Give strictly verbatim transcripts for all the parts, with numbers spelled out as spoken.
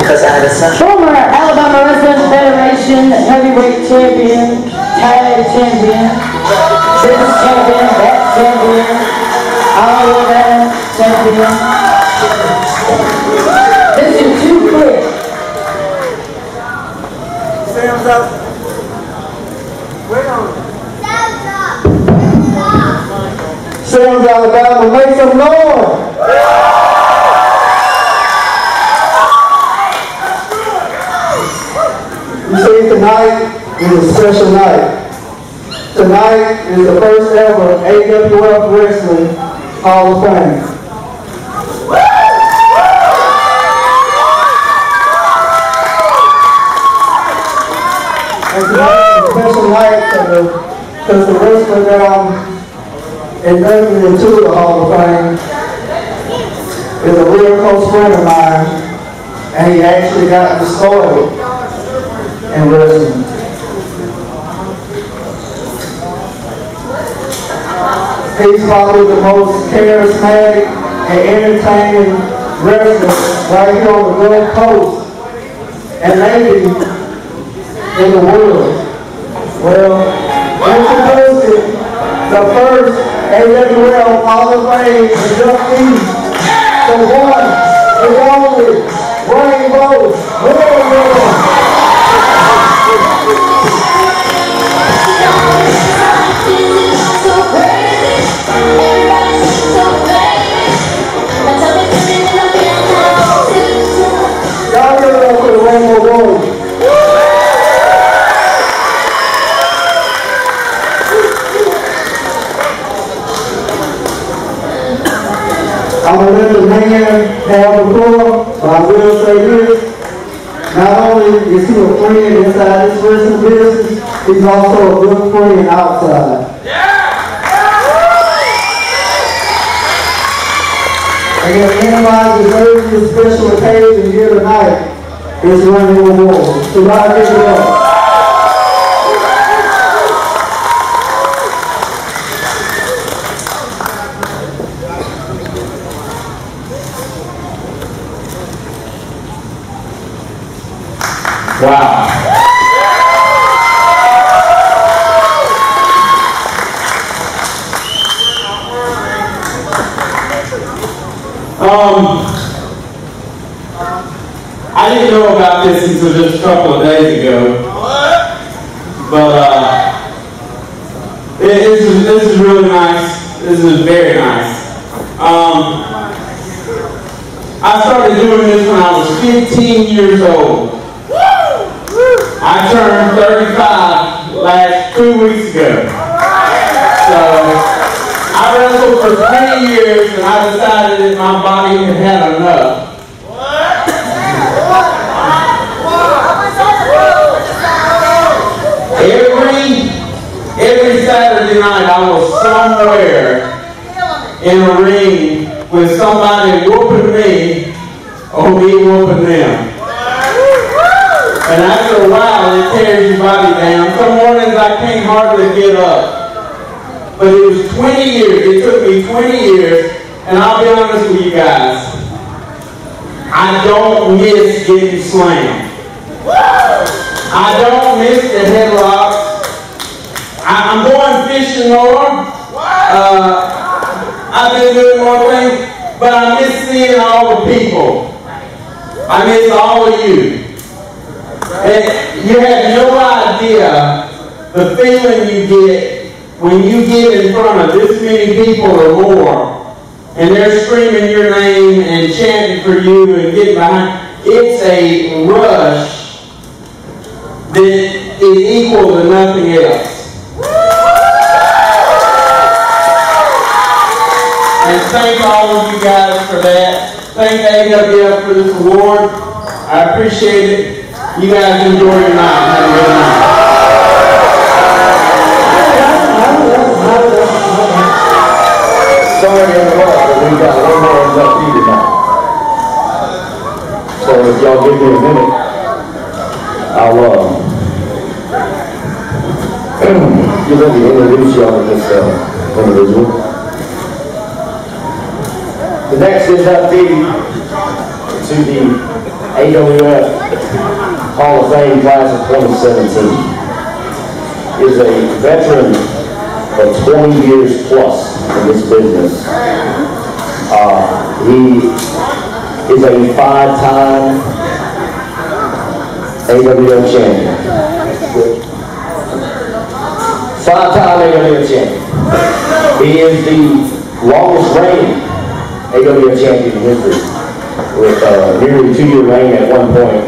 because I had a son. Former Alabama Wrestling Federation heavyweight champion, tag champion, business champion, back champion, all of that champion. This is too quick. Sam's up. Wait on. Sam's Alabama, make some noise. You see, tonight is a special night. Tonight is the first ever A W F Wrestling Hall of Fame. And tonight is a special night because the, the wrestler that I'm inducted into the Hall of Fame is a real close friend of mine, and he actually got me started in wrestling. He's probably the most charismatic and entertaining wrestler right here on the Gulf Coast, and maybe in the world. Well, introducing the first A W F Hall of Fame inductee, the one, the only, Rainbow Warrior. Y'all give it up for the Rainbow Warrior. I'm going to let the man have the floor, but I will say this. Not only is he a friend inside this wrestling business, he's also a good friend outside. And if anybody deserves this special occasion here tonight, it's Rainbow Warrior. So I give it up. Wow. Um, I didn't know about this until just a couple of days ago, but uh, it, this, is, this is really nice. This is very nice. Um, I started doing this when I was fifteen years old. I turned thirty-five last two weeks ago. So I wrestled for twenty years and I decided that my body had had enough. Every, every Saturday night I was somewhere in a ring with somebody whooping me or me whooping them. And after a while, it tears your body down. Some mornings I can't hardly get up. But it was twenty years. It took me twenty years. And I'll be honest with you guys. I don't miss getting slammed. I don't miss the headlocks. I, I'm going fishing more. Uh, I've been doing more things. But I miss seeing all the people. I miss all of you. And you have no idea the feeling you get when you get in front of this many people or more, and they're screaming your name and chanting for you and getting behind. It's a rush that is equal to nothing else. And thank all of you guys for that. Thank A W F for this award. I appreciate it. You guys enjoy your night. Have a good night. Sorry to interrupt, but we've got one more inductee tonight. So if y'all give me a minute, I'll uh, give me to introduce y'all to this uh, individual. The next inductee to the A W F Hall of Fame class of twenty seventeen. Is a veteran of twenty years plus in this business. Uh, he is a five-time A W F champion. Five-time A W F champion. He is the longest reigning A W F champion in history, with uh, nearly two-year reign at one point.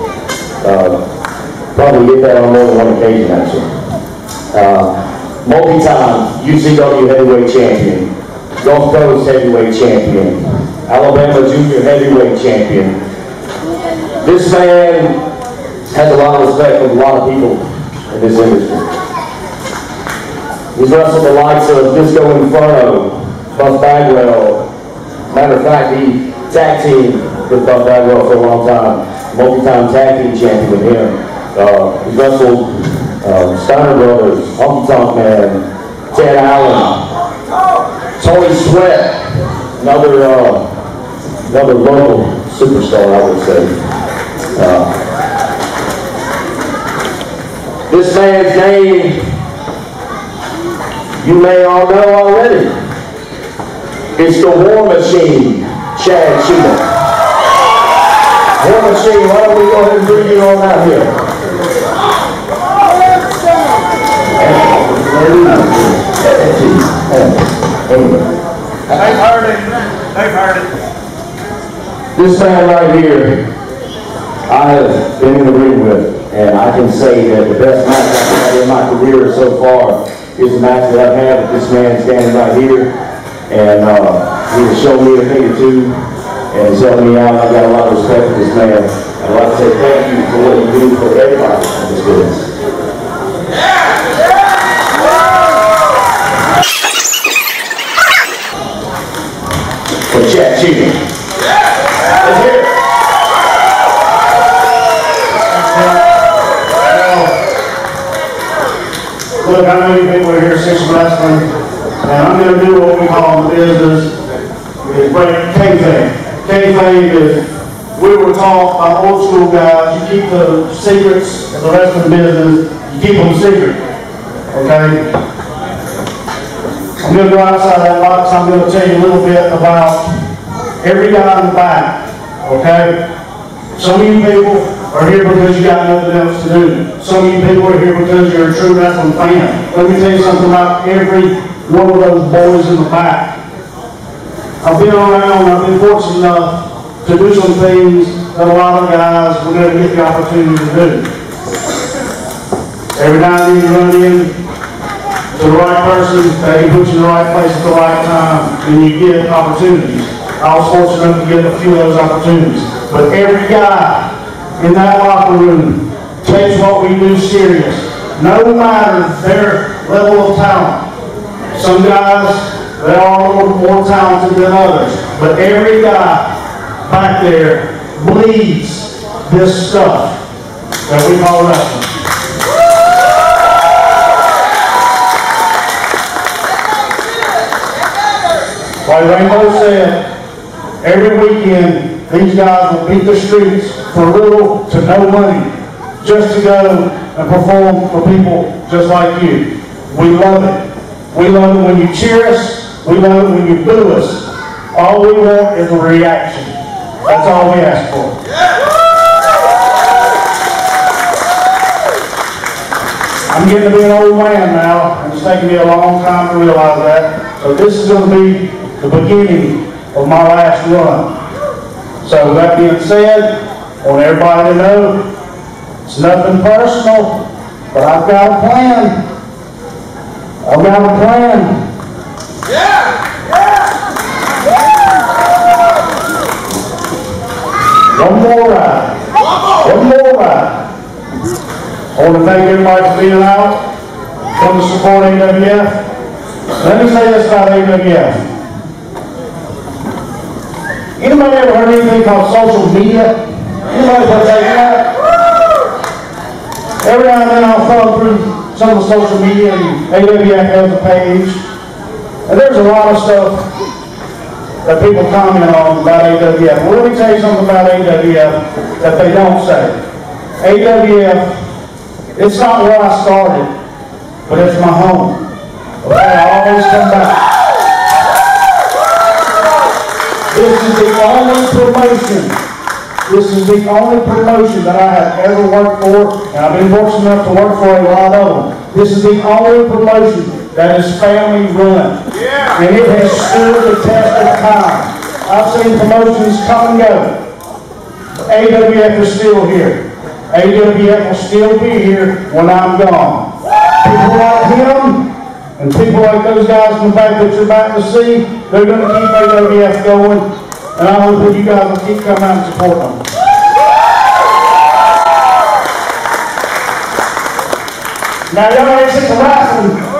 Uh, probably get that on more than one occasion, actually. Uh, multi-time U C W heavyweight champion, Gulf Coast heavyweight champion, Alabama junior heavyweight champion. This man has a lot of respect from a lot of people in this industry. He's wrestled the likes of Disco Inferno, Buff Bagwell. Matter of fact, he tag teamed with Buff Bagwell for a long time. Multi-time tag team champion with him. Uh, he's wrestled uh, Steiner Brothers, Honky Tonk Man, Ted Allen, Tony Sweat, another uh, another local superstar, I would say. Uh, this man's name, you may all know already. It's the War Machine, Chad Cheetum. War Machine, why don't we go ahead and bring you on out here? They've heard it. They've heard it. This man right here, I have been in the ring with, and I can say that the best match I've had in my career so far is the match that I've had with this man standing right here. And uh, he has shown me a thing or two, and he's helped me out. I've got a lot of respect for this man. I'd like to say thank you for what you do for everybody in this business. For Chad Cheetum. Let's hear it. Look, I know you people are here six wrestling, and I'm going to do what we call in the business is break kayfabe. Kayfabe is, we were taught by old school guys, you keep the secrets of the wrestling business, you keep them secret, okay? I'm going to go outside that box. I'm going to tell you a little bit about every guy in the back, okay? Some of you people are here because you got nothing else to do. Some of you people are here because you're a true wrestling fan. Let me tell you something about every one of those boys in the back. I've been around, I've been fortunate enough to do some things that a lot of guys will never get the opportunity to do. Every now and then you run in to the right person, they put you in the right place at the right time, and you get opportunities. I was fortunate enough to get a few of those opportunities. But every guy in that locker room takes what we do serious, no matter their level of talent. Some guys, they are a little more talented than others, but every guy back there bleeds this stuff that we call wrestling. Like Rainbow said, every weekend these guys will beat the streets for little to no money just to go and perform for people just like you. We love it. We love it when you cheer us. We love it when you boo us. All we want is a reaction. That's all we ask for. I'm getting to be an old man now, and it's taken me a long time to realize that. So this is going to be the beginning of my last run. So with that being said, I want everybody to know it's nothing personal, but I've got a plan. I've got a plan. Yeah! Yeah! One more ride. One more ride. I want to thank everybody for being out, come to support A W F. Let me say this about A W F. Anybody ever heard anything called social media? Anybody partake in that? Every now and then I'll follow through some of the social media, and A W F has a page. And there's a lot of stuff that people comment on about A W F. Well, let me tell you something about A W F that they don't say. A W F, it's not where I started, but it's my home. Okay, I always come back. This is the only promotion. This is the only promotion that I have ever worked for, and I've been fortunate enough to work for a lot of them. This is the only promotion that is family run. Yeah. And it has stood the test of time. I've seen promotions come and go. A W F is still here. A W F will still be here when I'm gone. People like him and people like those guys in the back that you're about to see, they're going to keep A W F going, and I hope that you guys will keep coming out and support them. Now, y'all ain't sick of wrestling.